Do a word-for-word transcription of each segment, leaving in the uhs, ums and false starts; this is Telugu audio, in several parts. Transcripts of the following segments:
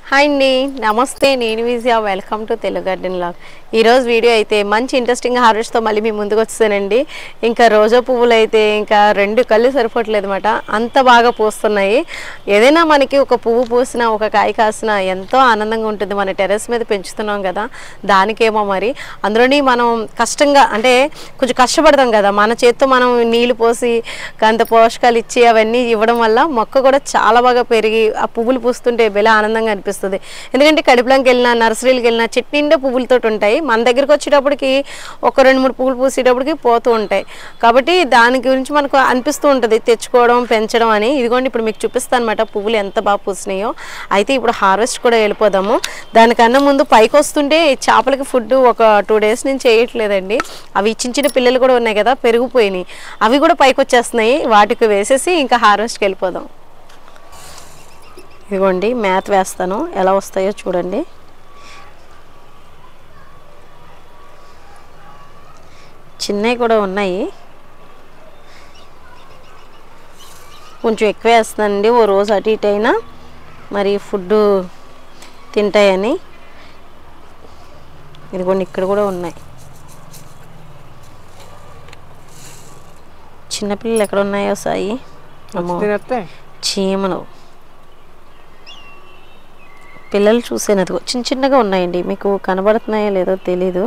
హాయ్ అండి, నమస్తే. నేను Vijaya. Welcome to Telugu garden vlog. ఈరోజు వీడియో అయితే మంచి ఇంట్రెస్టింగ్ హార్వెస్ట్తో మళ్ళీ మీ ముందుకు వచ్చానండి. ఇంకా రోజా పువ్వులు అయితే ఇంకా రెండు కళ్ళు సరిపోవట్లేదు అనమాట, అంత బాగా పూస్తున్నాయి. ఏదైనా మనకి ఒక పువ్వు పూసినా ఒక కాయ కాసినా ఎంతో ఆనందంగా ఉంటుంది. మన టెర్రస్ మీద పెంచుతున్నాం కదా, దానికేమో మరి అందులోని మనం కష్టంగా అంటే కొంచెం కష్టపడతాం కదా, మన చేత్తో మనం నీళ్లు పోసి అంత పోషకాలు ఇచ్చి అవన్నీ ఇవ్వడం వల్ల మొక్క కూడా చాలా బాగా పెరిగి ఆ పువ్వులు పూస్తుంటే భలే ఆనందంగా అనిపిస్తుంది. ఎందుకంటే కడిపలంకి వెళ్ళినా నర్సరీలకు వెళ్ళినా చెట్టు నిండా పువ్వులతో ఉంటాయి. మన దగ్గరికి వచ్చేటప్పటికి ఒక రెండు మూడు పువ్వులు పూసేటప్పటికి పోతూ ఉంటాయి. కాబట్టి దాని గురించి మనకు అనిపిస్తూ ఉంటుంది తెచ్చుకోవడం పెంచడం అని. ఇదిగోండి ఇప్పుడు మీకు చూపిస్తాను అనమాట పువ్వులు ఎంత బాగా పూసినాయో. అయితే ఇప్పుడు హార్వెస్ట్ కూడా వెళ్ళిపోదాము. దానికన్నా ముందు పైకి వస్తుంటే చేపలకి ఫుడ్ ఒక టూ డేస్ నుంచి వేయట్లేదండి. అవి చిన్న చిన్న పిల్లలు కూడా ఉన్నాయి కదా, పెరిగిపోయినాయి. అవి కూడా పైకి వచ్చేస్తున్నాయి. వాటికి వేసేసి ఇంకా హార్వెస్ట్కి వెళ్ళిపోదాం. ఇదిగోండి మ్యాథ్ వేస్తాను, ఎలా వస్తాయో చూడండి. చిన్నవి కూడా ఉన్నాయి, కొంచెం ఎక్కువ వేస్తానండి. ఓ రోజు అటు ఇటు అయినా మరి ఫుడ్ తింటాయని. ఇదిగోండి ఇక్కడ కూడా ఉన్నాయి. చిన్నపిల్లలు ఎక్కడ ఉన్నాయో సాయి, చీమలు పిల్లలు చూసేనది చిన్న చిన్నగా ఉన్నాయండి. మీకు కనబడుతున్నాయో లేదో తెలీదు.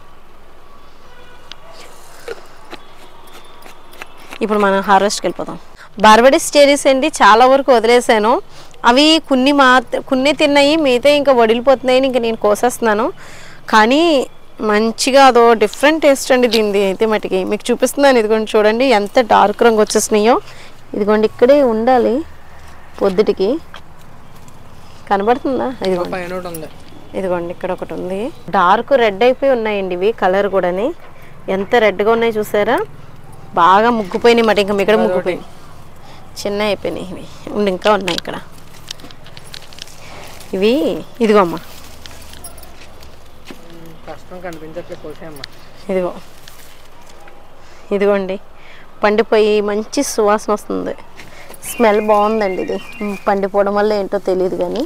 ఇప్పుడు మనం హార్వెస్ట్కి వెళ్ళిపోదాం. బార్బడీస్ చెరీస్ అండి చాలా వరకు వదిలేసాను. అవి కొన్ని మా కొన్ని తిన్నాయి, మిగతా ఇంకా వడిలిపోతున్నాయి. ఇంకా నేను కోసేస్తున్నాను. కానీ మంచిగా అదో డిఫరెంట్ టేస్ట్ అండి దీనిది అయితే మటుకి. మీకు చూపిస్తున్నాను. ఇదిగోండి చూడండి ఎంత డార్క్ రంగు వచ్చేసినాయో. ఇదిగోండి ఇక్కడే ఉండాలి పొద్దుటికి. కనబడుతుందా? ఇదిగోండి ఇదిగోండి ఇక్కడ ఒకటి ఉంది. డార్క్ రెడ్ అయిపోయి ఉన్నాయండి ఇవి. కలర్ కూడాని ఎంత రెడ్గా ఉన్నాయి చూసారా. బాగా ముగ్గిపోయినాయి మాట. ఇంకా ఇక్కడ ముగ్గిపోయి చిన్న అయిపోయినాయి ఇవి. ఉండి ఇంకా ఉన్నాయి ఇక్కడ ఇవి. ఇదిగో అమ్మా, ఇదిగో ఇదిగోండి పండిపోయి మంచి సువాసన వస్తుంది. స్మెల్ బాగుందండి. ఇది పండిపోవడం వల్ల ఏంటో తెలియదు కానీ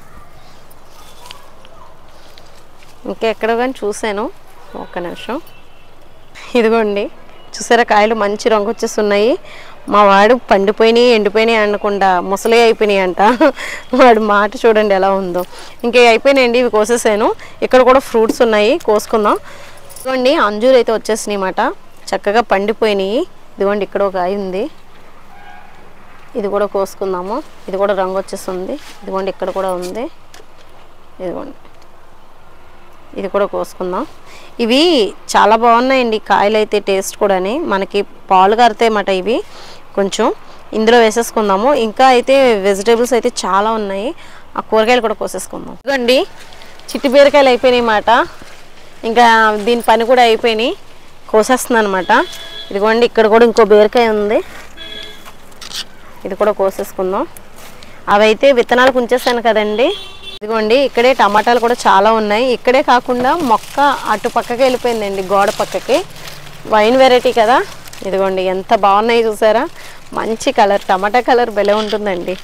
ఇంకా ఎక్కడ కానీ చూశాను. ఒక్క నిమిషం. ఇదిగోండి చూసారా కాయలు మంచి రంగు వచ్చేస్తున్నాయి. మా వాడు పండిపోయినాయి ఎండిపోయినాయి అనకుండా ముసలి అయిపోయినాయి అంట. వాడు మాట చూడండి ఎలా ఉందో. ఇంకా అయిపోయినాయండి ఇవి కోసేసాను. ఇక్కడ కూడా ఫ్రూట్స్ ఉన్నాయి, కోసుకుందాం. ఇదిగోండి అంజూరు అయితే వచ్చేసినాయి అన్నమాట, చక్కగా పండిపోయినాయి. ఇదిగోండి ఇక్కడ ఒక కాయ ఉంది, ఇది కూడా కోసుకుందాము. ఇది కూడా రంగు వచ్చేస్తుంది. ఇదిగోండి ఇక్కడ కూడా ఉంది. ఇదిగోండి ఇది కూడా కోసుకుందాం. ఇవి చాలా బాగున్నాయండి కాయలు అయితే. టేస్ట్ కూడా మనకి పాలు గారితే మాట ఇవి. కొంచెం ఇందులో వేసేసుకుందాము. ఇంకా అయితే వెజిటేబుల్స్ అయితే చాలా ఉన్నాయి. ఆ కూరగాయలు కూడా కోసేసుకుందాం. ఇదిగోండి చిట్టి బీరకాయలు అయిపోయినాయి మాట. ఇంకా దీని పని కూడా అయిపోయినాయి, కోసేస్తున్నాను అనమాట. ఇదిగోండి ఇక్కడ కూడా ఇంకో బీరకాయ ఉంది, ఇది కూడా కోసేసుకుందాం. అవైతే విత్తనాలకు ఉంచేసాను కదండి. ఇదిగోండి ఇక్కడే టమాటాలు కూడా చాలా ఉన్నాయి. ఇక్కడే కాకుండా మొక్క అటు పక్కకి వెళ్ళిపోయిందండి, గోడ పక్కకి. వైన్ వెరైటీ కదా. ఇదిగోండి ఎంత బాగున్నాయి చూసారా. మంచి కలర్, టమాటా కలర్ భలే ఉంటుందండి.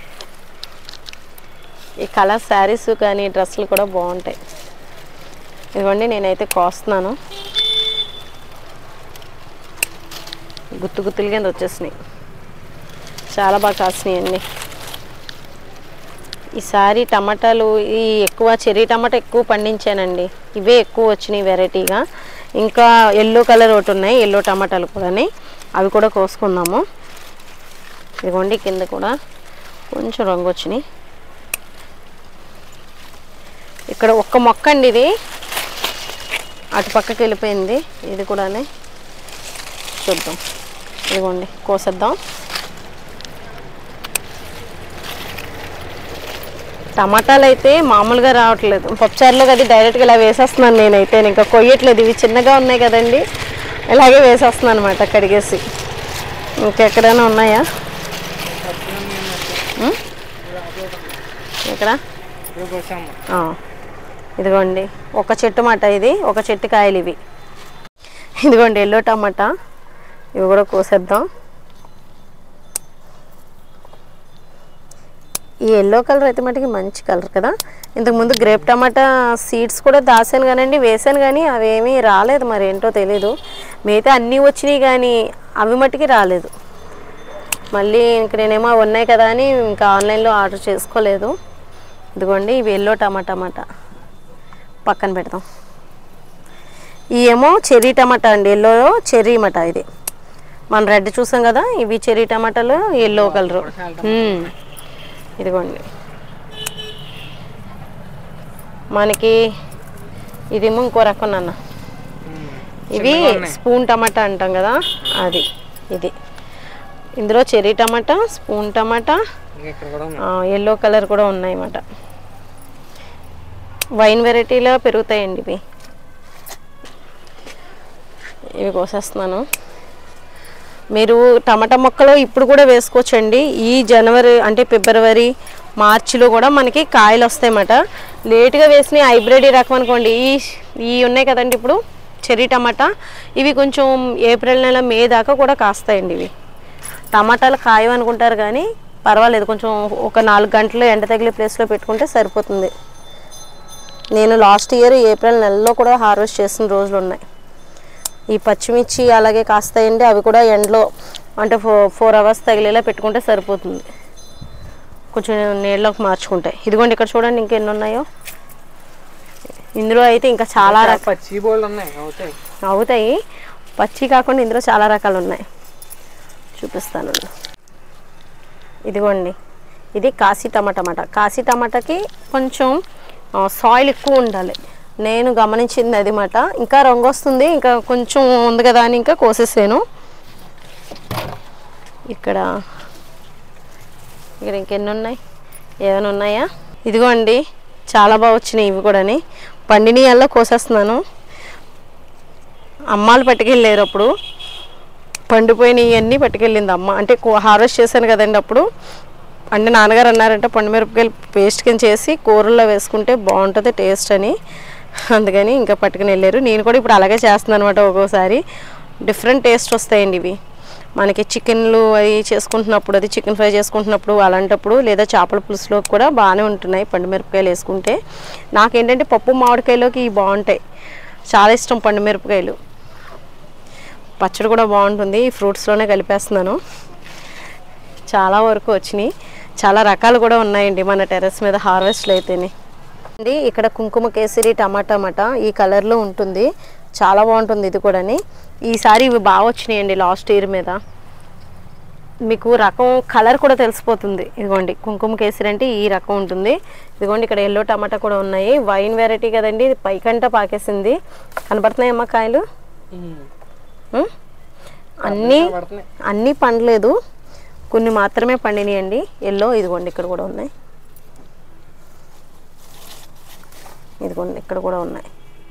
ఈ కలర్ శారీస్ కానీ డ్రెస్సులు కూడా బాగుంటాయి. ఇదిగోండి నేనైతే కోస్తున్నాను. గుత్తు గుత్తులు కింద వచ్చేసినాయి, చాలా బాగా కాసినాయి అండి. ఈసారి టమాటాలు ఈ ఎక్కువ చెర్రీ టమాటా ఎక్కువ పండించానండి. ఇవే ఎక్కువ వచ్చినాయి వెరైటీగా. ఇంకా ఎల్లో కలర్ ఒకటి ఉన్నాయి, ఎల్లో టమాటాలు కూడా, అవి కూడా కోసుకుందాము. ఇదిగోండి కింద కూడా కొంచెం రంగు వచ్చినాయి. ఇక్కడ ఒక్క మొక్క అండి, ఇది అటు పక్కకి వెళ్ళిపోయింది. ఇది కూడా చూద్దాం. ఇదిగోండి కోసేద్దాం. టమాటాలు అయితే మామూలుగా రావట్లేదు. పప్పుచారులో అది డైరెక్ట్గా ఇలా వేసేస్తున్నాను నేనైతే. ఇంకా కొయ్యట్లేదు, ఇవి చిన్నగా ఉన్నాయి కదండి, ఇలాగే వేసేస్తున్నాను అనమాట కడిగేసి. ఇంకెక్కడైనా ఉన్నాయా? ఇక్కడ ఇదిగోండి ఒక చెట్టు మాట, ఇది ఒక చెట్టు కాయలు ఇవి. ఇదిగోండి ఎల్లో టమాటా, ఇవి కూడా కోసేద్దాం. ఈ ఎల్లో కలర్ అయితే మటుకి మంచి కలర్ కదా. ఇంతకుముందు గ్రేప్ టమాటా సీడ్స్ కూడా దాసాను కానండి, వేసాను కానీ అవి ఏమీ రాలేదు, మరి ఏంటో తెలీదు. మిగతా అన్నీ వచ్చినాయి కానీ అవి మట్టుకి రాలేదు. మళ్ళీ ఇంక నేనేమో ఉన్నాయి కదా అని ఇంకా ఆన్లైన్లో ఆర్డర్ చేసుకోలేదు. ఇదిగోండి ఇవి ఎల్లో టమాటా అన్నమాట. పక్కన పెడతాం. ఈ ఏమో చెర్రీ టమాటా అండి, ఎల్లో చెర్రీ అన్నమాట. ఇది మనం రెడ్ చూసాం కదా, ఇవి చెర్రీ టమాటాలు ఎల్లో కలరు. ఇదిగోండి మనకి ఇదేమో ఇంకో రకం నాన్న, ఇవి స్పూన్ టమాటా అంటాం కదా అది. ఇది ఇందులో cherry tomato, spoon tomato, yellow colour కూడా ఉన్నాయన్నమాట. వైన్ వెరైటీలో పెరుగుతాయండి ఇవి. ఇవి కోసేస్తున్నాను. మీరు టమాటా మొక్కలు ఇప్పుడు కూడా వేసుకోవచ్చండి. ఈ జనవరి అంటే ఫిబ్రవరి మార్చిలో కూడా మనకి కాయలు వస్తాయన్నమాట. లేట్గా వేసిన హైబ్రిడ్ రకం అనుకోండి, ఈ ఈ ఉన్నాయి కదండి ఇప్పుడు చెర్రీ టమాటా, ఇవి కొంచెం ఏప్రిల్ నెల మే దాకా కూడా కాస్తాయండి. ఇవి టమాటాలు కాయం అనుకుంటారు కానీ పర్వాలేదు, కొంచెం ఒక నాలుగు గంటలు ఎండ తగిలే ప్లేస్లో పెట్టుకుంటే సరిపోతుంది. నేను లాస్ట్ ఇయర్ ఏప్రిల్ నెలలో కూడా హార్వెస్ట్ చేసిన రోజులు ఉన్నాయి. ఈ పచ్చిమిర్చి అలాగే కాస్తాయండి, అవి కూడా ఎండలో అంటే ఫో ఫోర్ అవర్స్ తగిలేలా పెట్టుకుంటే సరిపోతుంది, కొంచెం నీళ్ళలోకి మార్చుకుంటాయి. ఇదిగోండి ఇక్కడ చూడండి ఇంకెన్ని ఉన్నాయో. ఇందులో అయితే ఇంకా చాలా అవుతాయి, పచ్చి కాకుండా ఇందులో చాలా రకాలు ఉన్నాయి, చూపిస్తాను. ఇదిగోండి ఇది కాశీ టమాటా అన్నమాట. కాశీ టమాటాకి కొంచెం సాయిల్ ఎక్కువ ఉండాలి, నేను గమనించింది అది మాట. ఇంకా రంగు వస్తుంది, ఇంకా కొంచెం ఉంది కదా అని ఇంకా కోసేసాను. ఇక్కడ ఇక్కడ ఇంకెన్ని ఉన్నాయి, ఏమైనా ఉన్నాయా? ఇదిగోండి చాలా బాగా వచ్చినాయి ఇవి కూడాని. పండినీయాల్లో కోసేస్తున్నాను. అమ్మాలు పట్టుకెళ్ళారు అప్పుడు, పండిపోయినవి అన్నీ పట్టుకెళ్ళింది అమ్మ. అంటే హార్వెస్ట్ చేశాను కదండి అప్పుడు. అంటే నాన్నగారు అన్నారంటే పండు మిరపకాయలు పేస్ట్ కింద చేసి కూరల్లో వేసుకుంటే బాగుంటుంది టేస్ట్ అని, అందుకని ఇంకా పట్టుకుని వెళ్ళారు. నేను కూడా ఇప్పుడు అలాగే చేస్తున్నాను అనమాట. ఒక్కోసారి డిఫరెంట్ టేస్ట్ వస్తాయండి ఇవి. మనకి చికెన్లు అవి చేసుకుంటున్నప్పుడు, అది చికెన్ ఫ్రై చేసుకుంటున్నప్పుడు అలాంటప్పుడు, లేదా చేపల పులుసులో కూడా బాగానే ఉంటున్నాయి పండు మిరపకాయలు వేసుకుంటే. నాకేంటంటే పప్పు మామిడికాయలోకి ఇవి బాగుంటాయి, చాలా ఇష్టం పండు మిరపకాయలు. పచ్చడి కూడా బాగుంటుంది, ఈ ఫ్రూట్స్లోనే కలిపేస్తున్నాను. చాలా వరకు వచ్చినాయి, చాలా రకాలు కూడా ఉన్నాయండి మన టెర్రస్ మీద హార్వెస్ట్లు అయితేనే. అండి ఇక్కడ కుంకుమ కేసరి టమాటా అన్నమాట, ఈ కలర్లో ఉంటుంది, చాలా బాగుంటుంది ఇది కూడాని. ఈసారి ఇవి బాగా వచ్చినాయండి లాస్ట్ ఇయర్ మీద. మీకు రకం కలర్ కూడా తెలిసిపోతుంది. ఇదిగోండి కుంకుమ కేసరి అంటే ఈ రకం ఉంటుంది. ఇదిగోండి ఇక్కడ ఎల్లో టమాటా కూడా ఉన్నాయి, వైన్ వెరైటీ కదండి, ఇది పైకంట పాకేసింది. కనపడుతున్నాయమ్మా కాయలు? అన్నీ అన్నీ పండలేదు, కొన్ని మాత్రమే పండినాయండి ఎల్లో. ఇదిగోండి ఇక్కడ కూడా ఉన్నాయి, ఇదిగోండి ఇక్కడ కూడా ఉన్నాయి.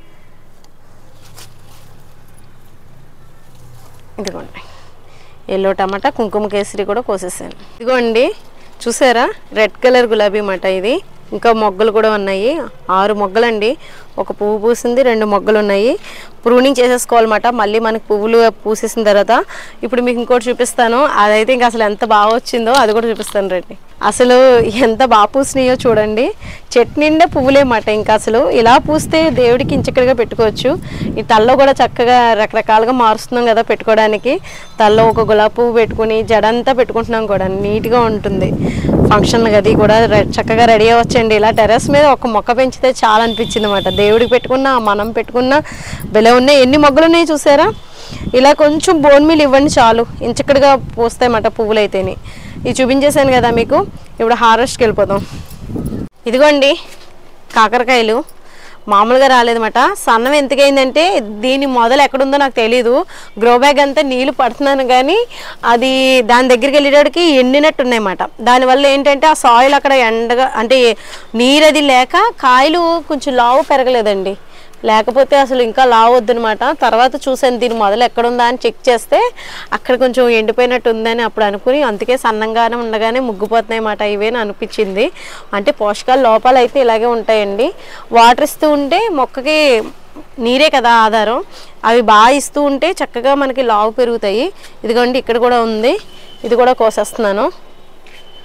ఇదిగోండి ఎల్లో టమాటా, కుంకుమ కేసరి కూడా కోసేసాను. ఇదిగోండి చూసారా రెడ్ కలర్ గులాబీ అన్నమాట ఇది. ఇంకా మొగ్గలు కూడా ఉన్నాయి, ఆరు మొగ్గలండి. ఒక పువ్వు పూసింది, రెండు మొగ్గలు ఉన్నాయి. ప్రూనింగ్ చేసేసుకోవాలన్నమాట మళ్ళీ మనకి పువ్వులు పూసేసిన తర్వాత. ఇప్పుడు మీకు ఇంకోటి చూపిస్తాను, అదైతే ఇంకా అసలు ఎంత బాగా వచ్చిందో అది కూడా చూపిస్తాను రండి. అసలు ఎంత బాగా పూసినాయో చూడండి, చెట్టు నిండా పువ్వులేమాట. ఇంకా అసలు ఇలా పూస్తే దేవుడికి ఇంచక్కడిగా పెట్టుకోవచ్చు. ఈ తల్లో కూడా చక్కగా రకరకాలుగా మారుస్తున్నాం కదా పెట్టుకోవడానికి. తల్లో ఒక గులాబీ పువ్వు పెట్టుకుని జడంతా పెట్టుకుంటున్నాం కూడా, నీట్గా ఉంటుంది. ఫంక్షన్ గది కూడా చక్కగా రెడీ అవ్వచ్చండి. ఇలా టెర్రస్ మీద ఒక మొక్క పెంచితే చాలా అనిపించింది అన్నమాట. దేవుడికి పెట్టుకున్నా, మనం పెట్టుకున్నా భలే ఉన్నాయి. ఎన్ని మొగ్గలు ఉన్నాయి చూసారా? ఇలా కొంచెం బోన్ మీల్ ఇవ్వండి చాలు, ఇంచక్కడిగా పూస్తాయన్నమాట పువ్వులు అయితేనే. ఇది చూపించేశాను కదా మీకు. ఇప్పుడు హార్వెస్ట్కి వెళ్ళిపోదాం. ఇదిగోండి కాకరకాయలు మామూలుగా రాలేదన్నమాట. సన్నం ఎంతకైందంటే దీని మొదలు ఎక్కడుందో నాకు తెలీదు. గ్రో బ్యాగ్ అంతా నీళ్ళు పడుతున్నాను కానీ అది దాని దగ్గరికి వెళ్ళేటప్పటికి ఎండినట్టు ఉన్నాయన్నమాట. దానివల్ల ఏంటంటే ఆ సాయిల్ అక్కడ ఎండగా అంటే నీరు అది లేక కాయలు కొంచెం లావు పెరగలేదండి. లేకపోతే అసలు ఇంకా లావద్దు అనమాట. తర్వాత చూసాను దీని మొదలు ఎక్కడుందా అని చెక్ చేస్తే అక్కడ కొంచెం ఎండిపోయినట్టు ఉందని అప్పుడు అనుకుని, అందుకే సన్నంగానే ఉండగానే ముగ్గిపోతున్నాయి అన్నమాట ఇవేని అనిపించింది. అంటే పోషకాలు లోపాలు అయితే ఇలాగే ఉంటాయండి. వాటర్ ఇస్తూ ఉంటే మొక్కకి నీరే కదా ఆధారం, అవి బాగా ఇస్తూ ఉంటే చక్కగా మనకి లావు పెరుగుతాయి. ఇదిగోండి ఇక్కడ కూడా ఉంది, ఇది కూడా కోసేస్తున్నాను.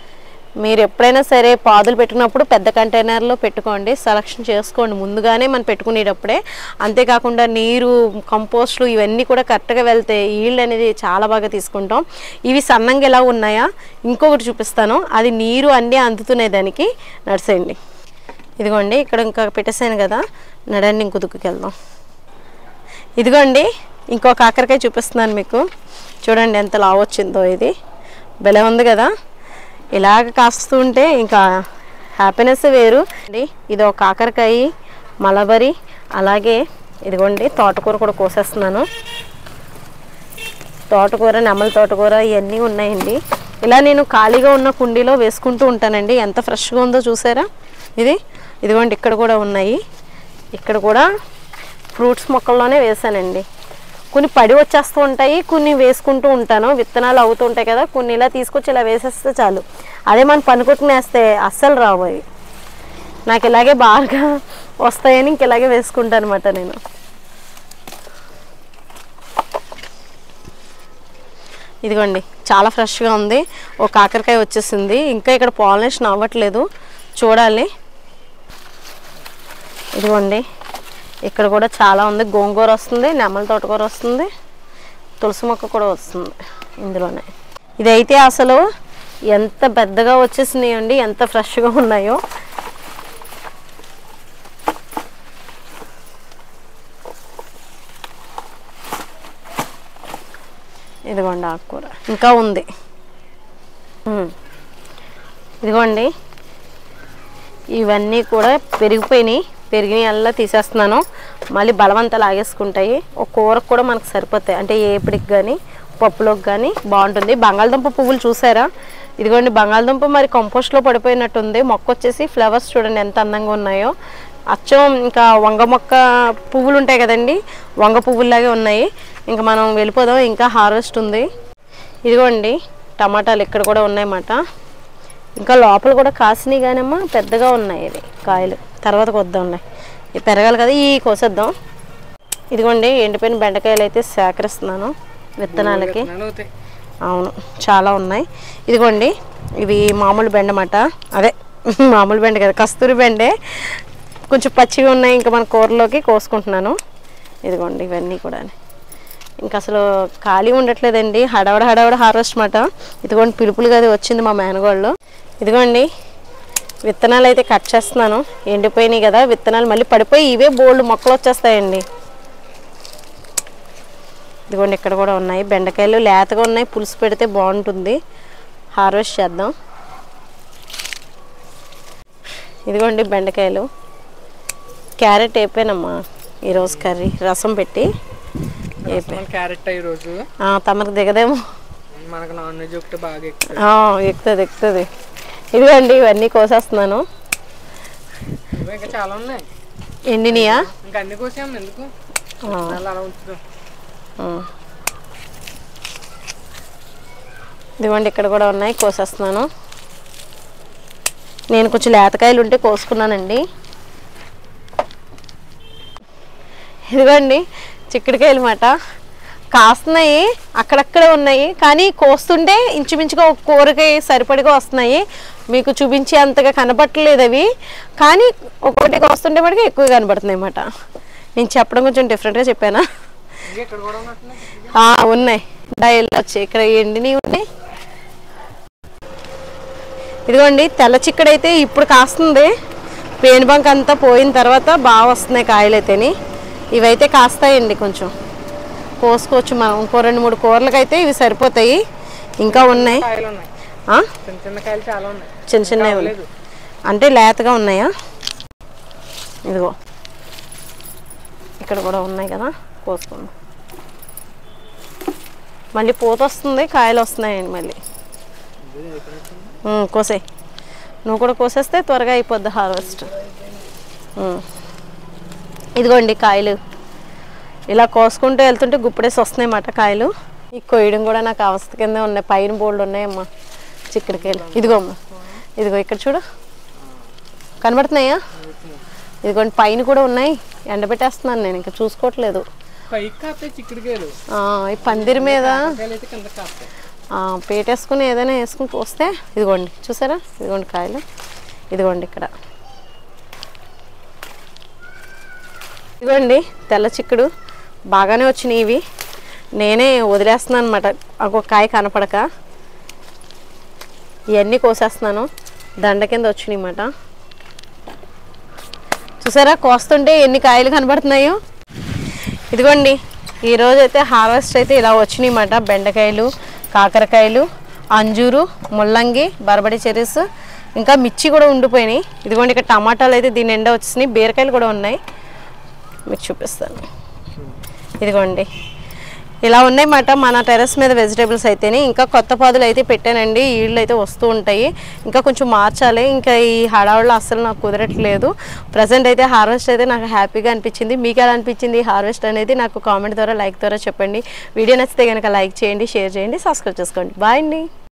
మీరు ఎప్పుడైనా సరే పాదులు పెట్టుకున్నప్పుడు పెద్ద కంటైనర్లో పెట్టుకోండి, సెలక్షన్ చేసుకోండి ముందుగానే మనం పెట్టుకునేటప్పుడే. అంతేకాకుండా నీరు, కంపోస్ట్లు ఇవన్నీ కూడా కరెక్ట్గా వెళ్తే ఈల్డ్ అనేది చాలా బాగా తీసుకుంటాం. ఇవి సన్నంగా ఎలా ఉన్నాయా ఇంకొకటి చూపిస్తాను, అది నీరు అన్నీ అందుతున్నాయి దానికి. నడిసేయండి. ఇదిగోండి ఇక్కడ ఇంకా పెట్టేసాను కదా, నడండి ఇంకో దుక్కుకి వెళ్దాం. ఇదిగోండి ఇంకో కాకరకాయ చూపిస్తున్నాను మీకు, చూడండి ఎంత లావు వచ్చిందో. ఇది భలే ఉంది కదా, ఇలాగ కాస్తూ ఉంటే ఇంకా హ్యాపీనెస్ వేరు అండి. ఇది ఒక కాకరకాయ, మలబరి, అలాగే ఇదిగోండి తోటకూర కూడా కోసేస్తున్నాను. తోటకూర, నెమలి తోటకూర ఇవన్నీ ఉన్నాయండి. ఇలా నేను ఖాళీగా ఉన్న కుండీలో వేసుకుంటూ ఉంటానండి. ఎంత ఫ్రెష్గా ఉందో చూసారా. ఇది ఇదిగోండి ఇక్కడ కూడా ఉన్నాయి. ఇక్కడ కూడా ఫ్రూట్స్ మొక్కల్లోనే వేసానండి. కొన్ని పడి వచ్చేస్తూ ఉంటాయి, కొన్ని వేసుకుంటూ ఉంటాను. విత్తనాలు అవుతూ ఉంటాయి కదా, కొన్ని ఇలా తీసుకొచ్చి ఇలా వేసేస్తే చాలు. అదే మనం పనుకొట్టుకుని వేస్తే అస్సలు రాబోయి. నాకు ఇలాగే బాగా వస్తాయని ఇంక ఇలాగే వేసుకుంటాను అనమాట నేను. ఇదిగోండి చాలా ఫ్రెష్గా ఉంది. ఒక కాకరకాయ వచ్చేసింది, ఇంకా ఇక్కడ పాలినేషన్ అవ్వట్లేదు, చూడాలి. ఇదిగోండి ఇక్కడ కూడా చాలా ఉంది. గోంగూర వస్తుంది, నెమలి తోటకూర వస్తుంది, తులసి మొక్క కూడా వస్తుంది ఇందులోనే. ఇదైతే అసలు ఎంత పెద్దగా వచ్చేసినాయండి, ఎంత ఫ్రెష్గా ఉన్నాయో. ఇదిగోండి ఆకుకూర ఇంకా ఉంది. ఇదిగోండి ఇవన్నీ కూడా పెరిగిపోయినాయి, పెరిగిన అల్లా తీసేస్తున్నాను. మళ్ళీ బలవంతా లాగేసుకుంటాయి. ఒక కూరకు కూడా మనకు సరిపోతాయి, అంటే ఏపిడికి కానీ పప్పులోకి కానీ బాగుంటుంది. బంగాళదుంప పువ్వులు చూసారా, ఇదిగోండి బంగాళదుంప మరి కంపోస్ట్లో పడిపోయినట్టుంది. మొక్క వచ్చేసి ఫ్లవర్స్ చూడండి ఎంత అందంగా ఉన్నాయో. అచ్చం ఇంకా వంగ మొక్క పువ్వులు ఉంటాయి కదండి, వంగ పువ్వుల్లాగే ఉన్నాయి. ఇంకా మనం వెళ్ళిపోదాం, ఇంకా హార్వెస్ట్ ఉంది. ఇదిగోండి టమాటాలు ఇక్కడ కూడా ఉన్నాయన్నమాట. ఇంకా లోపల కూడా కాసినాయి కానమ్మా పెద్దగా ఉన్నాయి ఇవి కాయలు. తర్వాత కొద్దాం ఉన్నాయి, ఇవి పెరగాలి కదా, ఈ కోసేద్దాం. ఇదిగోండి ఎండిపోయిన బెండకాయలు అయితే సేకరిస్తున్నాను విత్తనాలకి. అవును చాలా ఉన్నాయి. ఇదిగోండి ఇవి మామూలు బెండ అన్నమాట, అదే మామూలు బెండ కదా, కస్తూరి బెండే. కొంచెం పచ్చిగా ఉన్నాయి, ఇంకా మన కూరలోకి కోసుకుంటున్నాను. ఇదిగోండి ఇవన్నీ కూడా ఇంకా అసలు ఖాళీ ఉండట్లేదండి, హడావడ హడావడ హార్వెస్ట్ మాట. ఇదిగోండి పిలుపులు గది వచ్చింది మా మేనగోళ్ళు. ఇదిగోండి విత్తనాలు అయితే కట్ చేస్తున్నాను, ఎండిపోయినాయి కదా విత్తనాలు, మళ్ళీ పడిపోయి ఇవే బోల్డ్ మొక్కలు వచ్చేస్తాయండి. ఇదిగోండి ఇక్కడ కూడా ఉన్నాయి బెండకాయలు, లేతగా ఉన్నాయి, పులుసు పెడితే బాగుంటుంది. హార్వెస్ట్ చేద్దాం. ఇదిగోండి బెండకాయలు. క్యారెట్ వేపానమ్మా ఈరోజు కర్రీ, రసం పెట్టి క్యారెట్ ఈరోజు తమకు దిగదేమో, మనకు నాన్ వెజ్ ఒకటి బాగా ఎక్కుతుంది ఎక్కుతుంది. ఇదిగోండి ఇవన్నీ కోసేస్తున్నాను. ఇంకా చాలా ఉన్నాయి ఎండినియా, ఇంకా అన్ని కోసాము ఎందుకు అలా ఉంచుదాం. ఇదిగోండి ఇక్కడ కూడా ఉన్నాయి, కోసేస్తున్నాను. నేను కొంచెం లేతకాయలు ఉంటే కోసుకున్నానండి. ఇదిగోండి చిక్కుడుకాయలు మాట కాస్తున్నాయి, అక్కడక్కడే ఉన్నాయి, కానీ కోస్తుంటే ఇంచుమించుగా ఒక కూరకి సరిపడిగా వస్తున్నాయి. మీకు చూపించే అంతగా కనబట్టలేదు అవి, కానీ ఒక్కొక్కటి కోస్తుంటే మటుకు ఎక్కువ కనబడుతున్నాయి అన్నమాట. నేను చెప్పడం కొంచెం డిఫరెంట్గా చెప్పానా. ఉన్నాయి డైల్ వచ్చి ఇక్కడ ఎండినవి ఉన్నాయి. ఇదిగోండి తెల్ల చిక్కడైతే ఇప్పుడు కాస్తుంది, పేను బంక్ అంతా పోయిన తర్వాత బాగా వస్తున్నాయి కాయలు అయితేని. ఇవైతే కాస్తాయండి, కొంచెం కోసుకోవచ్చు మనం. ఇంకో రెండు మూడు కూరలకైతే ఇవి సరిపోతాయి. ఇంకా ఉన్నాయి చిన్న చిన్నవి ఉన్నాయి, అంటే లేతగా ఉన్నాయా. ఇదిగో ఇక్కడ కూడా ఉన్నాయి కదా, కోసుకుందాం. మళ్ళీ పూత వస్తుంది, కాయలు వస్తున్నాయండి మళ్ళీ. కోసే నువ్వు కూడా కోసేస్తే త్వరగా అయిపోద్ది హార్వెస్ట్. ఇదిగోండి కాయలు ఇలా కోసుకుంటూ వెళ్తుంటే గుప్పడేసి వస్తున్నాయి అన్నమాట కాయలు. ఈ కొయ్యడం కూడా నాకు అవస్థ కింద ఉన్నాయి, పైన బోల్డ్ ఉన్నాయమ్మా చిక్కుడుకాయలు. ఇదిగో అమ్మా, ఇదిగో ఇక్కడ చూడు కనబడుతున్నాయా. ఇదిగోండి పైన కూడా ఉన్నాయి, ఎండబెట్టేస్తున్నాను నేను, ఇంకా చూసుకోవట్లేదు. ఈ పందిరి మీద పేటేసుకుని ఏదైనా వేసుకుని పోస్తే ఇదిగోండి చూసారా, ఇదిగోండి కాయలు, ఇదిగోండి ఇక్కడ ఇదిగోండి తెల్ల చిక్కుడు బాగానే వచ్చినాయి. ఇవి నేనే వదిలేస్తున్నాను అనమాట, ఒక కాయ కనపడక ఇవన్నీ కోసేస్తున్నాను. దండ కింద వచ్చినాయి అన్నమాట. చూసారా కోస్తుంటే ఎన్ని కాయలు కనబడుతున్నాయో. ఇదిగోండి ఈరోజు అయితే హార్వెస్ట్ అయితే ఇలా వచ్చినాయి అన్నమాట. బెండకాయలు, కాకరకాయలు, అంజూరు, ముల్లంగి, బరబడి చెరీస్, ఇంకా మిర్చి కూడా ఉండిపోయినాయి. ఇదిగోండి ఇక్కడ టమాటాలు అయితే దీని నిండా వచ్చేసినాయి. బీరకాయలు కూడా ఉన్నాయి, మీకు చూపిస్తాను. ఇదిగోండి ఇలా ఉన్నాయన్నమాట మన టెర్రస్ మీద వెజిటేబుల్స్ అయితేనే. ఇంకా కొత్త పాదులు అయితే పెట్టానండి, ఈళ్ళు అయితే వస్తూ ఉంటాయి. ఇంకా కొంచెం మార్చాలి, ఇంకా ఈ హడావుల్లో అస్సలు నాకు కుదరట్లేదు. ప్రజెంట్ అయితే హార్వెస్ట్ అయితే నాకు హ్యాపీగా అనిపించింది. మీకు ఎలా అనిపించింది హార్వెస్ట్ అనేది నాకు కామెంట్ ద్వారా, లైక్ ద్వారా చెప్పండి. వీడియో నచ్చితే కనుక లైక్ చేయండి, షేర్ చేయండి, సబ్స్క్రైబ్ చేసుకోండి. బాయ్ అండి.